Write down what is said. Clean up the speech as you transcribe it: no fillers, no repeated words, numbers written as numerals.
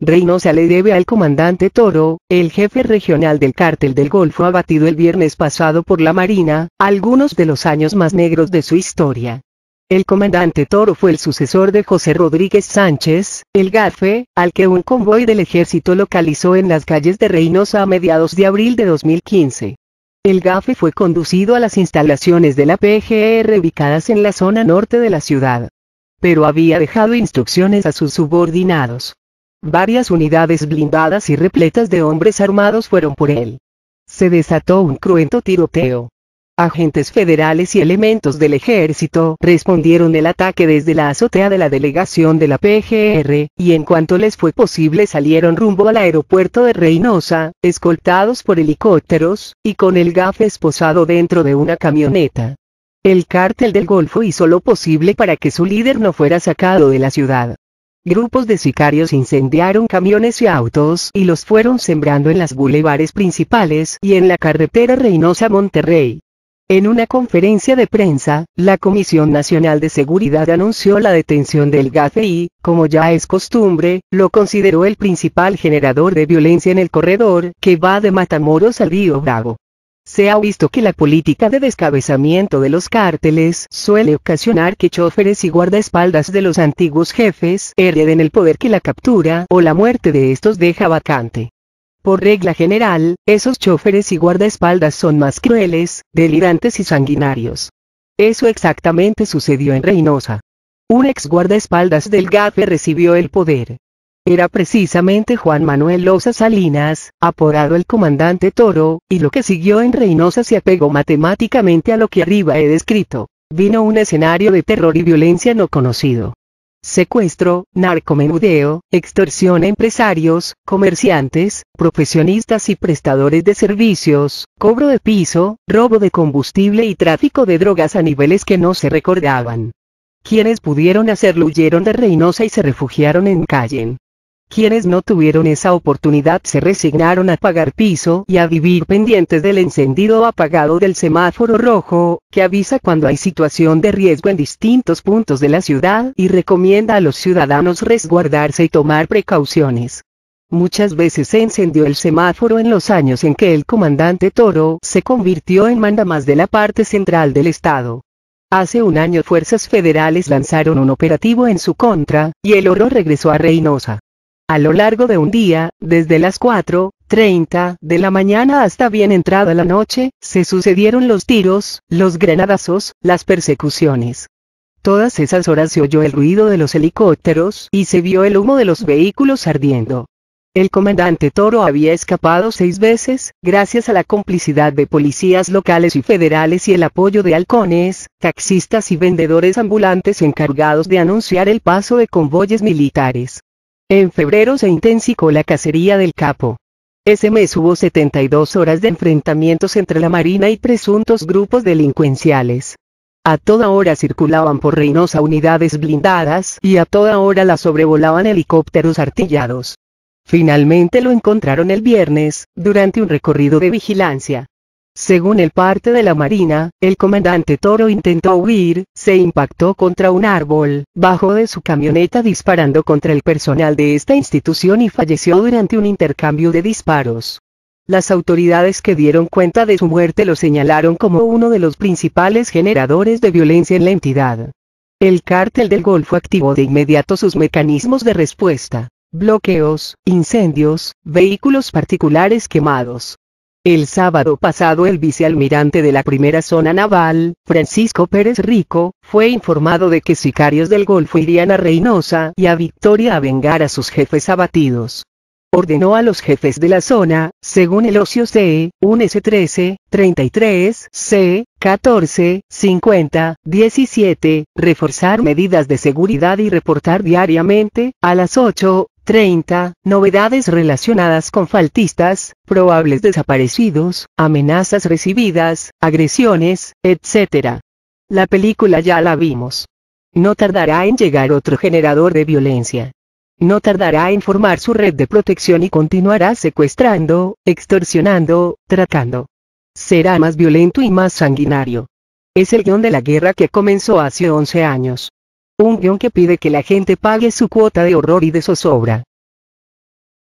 Reynosa le debe al comandante Toro, el jefe regional del Cártel del Golfo abatido el viernes pasado por la Marina, algunos de los años más negros de su historia. El comandante Toro fue el sucesor de José Rodríguez Sánchez, el GAFE, al que un convoy del ejército localizó en las calles de Reynosa a mediados de abril de 2015. El GAFE fue conducido a las instalaciones de la PGR ubicadas en la zona norte de la ciudad. Pero había dejado instrucciones a sus subordinados. Varias unidades blindadas y repletas de hombres armados fueron por él. Se desató un cruento tiroteo. Agentes federales y elementos del ejército respondieron el ataque desde la azotea de la delegación de la PGR, y en cuanto les fue posible salieron rumbo al aeropuerto de Reynosa, escoltados por helicópteros, y con el GAFE esposado dentro de una camioneta. El Cártel del Golfo hizo lo posible para que su líder no fuera sacado de la ciudad. Grupos de sicarios incendiaron camiones y autos y los fueron sembrando en las bulevares principales y en la carretera Reynosa-Monterrey. En una conferencia de prensa, la Comisión Nacional de Seguridad anunció la detención del GAFE y, como ya es costumbre, lo consideró el principal generador de violencia en el corredor que va de Matamoros al Río Bravo. Se ha visto que la política de descabezamiento de los cárteles suele ocasionar que choferes y guardaespaldas de los antiguos jefes hereden el poder que la captura o la muerte de estos deja vacante. Por regla general, esos choferes y guardaespaldas son más crueles, delirantes y sanguinarios. Eso exactamente sucedió en Reynosa. Un ex guardaespaldas del GAFE recibió el poder. Era precisamente Juan Manuel Loza Salinas, apodado el comandante Toro, y lo que siguió en Reynosa se apegó matemáticamente a lo que arriba he descrito. Vino un escenario de terror y violencia no conocido. Secuestro, narcomenudeo, extorsión a empresarios, comerciantes, profesionistas y prestadores de servicios, cobro de piso, robo de combustible y tráfico de drogas a niveles que no se recordaban. Quienes pudieron hacerlo huyeron de Reynosa y se refugiaron en Cayenne. Quienes no tuvieron esa oportunidad se resignaron a pagar piso y a vivir pendientes del encendido o apagado del semáforo rojo, que avisa cuando hay situación de riesgo en distintos puntos de la ciudad y recomienda a los ciudadanos resguardarse y tomar precauciones. Muchas veces se encendió el semáforo en los años en que el comandante Toro se convirtió en mandamás de la parte central del estado. Hace un año fuerzas federales lanzaron un operativo en su contra, y el oro regresó a Reynosa. A lo largo de un día, desde las 4:30 de la mañana hasta bien entrada la noche, se sucedieron los tiros, los granadazos, las persecuciones. Todas esas horas se oyó el ruido de los helicópteros y se vio el humo de los vehículos ardiendo. El comandante Toro había escapado 6 veces, gracias a la complicidad de policías locales y federales y el apoyo de halcones, taxistas y vendedores ambulantes encargados de anunciar el paso de convoyes militares. En febrero se intensificó la cacería del Capo. Ese mes hubo 72 horas de enfrentamientos entre la Marina y presuntos grupos delincuenciales. A toda hora circulaban por Reynosa unidades blindadas y a toda hora la sobrevolaban helicópteros artillados. Finalmente lo encontraron el viernes, durante un recorrido de vigilancia. Según el parte de la Marina, el comandante Toro intentó huir, se impactó contra un árbol, bajó de su camioneta disparando contra el personal de esta institución y falleció durante un intercambio de disparos. Las autoridades que dieron cuenta de su muerte lo señalaron como uno de los principales generadores de violencia en la entidad. El Cártel del Golfo activó de inmediato sus mecanismos de respuesta: bloqueos, incendios, vehículos particulares quemados. El sábado pasado el vicealmirante de la primera zona naval, Francisco Pérez Rico, fue informado de que sicarios del Golfo irían a Reynosa y a Victoria a vengar a sus jefes abatidos. Ordenó a los jefes de la zona, según el Ocio C, un S-13, 33, C, 14, 50, 17, reforzar medidas de seguridad y reportar diariamente, a las 8:30, novedades relacionadas con faltistas, probables desaparecidos, amenazas recibidas, agresiones, etc. La película ya la vimos. No tardará en llegar otro generador de violencia. No tardará en formar su red de protección y continuará secuestrando, extorsionando, tratando. Será más violento y más sanguinario. Es el guión de la guerra que comenzó hace 11 años. Un guión que pide que la gente pague su cuota de horror y de zozobra.